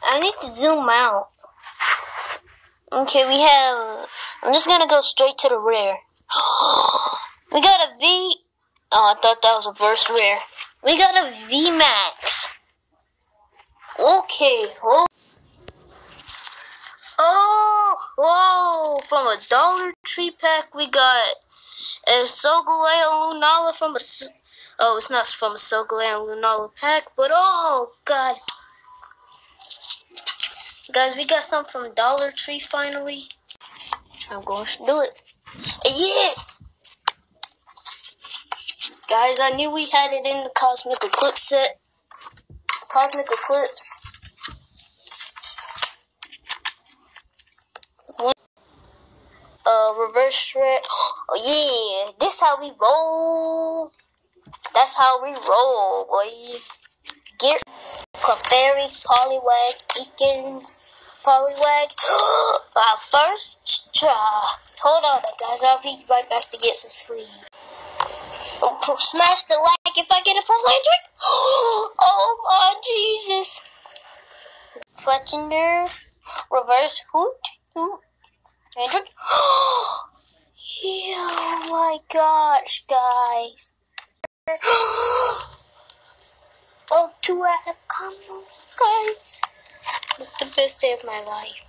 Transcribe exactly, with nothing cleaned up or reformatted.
I need to zoom out. Okay, we have... I'm just gonna go straight to the rare. We got a V... Oh, I thought that was a burst rare. We got a V max. Okay, oh... Oh, whoa! From a Dollar Tree pack, we got a Solgaleo Lunala from a... Oh, it's not from a Solgaleo Lunala pack, but oh, God. Guys, we got some from Dollar Tree finally. I'm going to do it. Yeah! Guys, I knew we had it in the Cosmic Eclipse set. Cosmic Eclipse. One, uh, reverse shred. Oh, yeah! This how we roll. That's how we roll, boy. Gear. Clefairy, Poliwag, Eakins, Poliwag. Our first try. Hold on, guys. I'll be right back to get some sleep. Oh, smash the like if I get a full electric. Oh my Jesus. Fletchinder, reverse hoot, hoot, Hendrick. Oh my gosh, guys. Oh, two out of combo, guys. The best day of my life.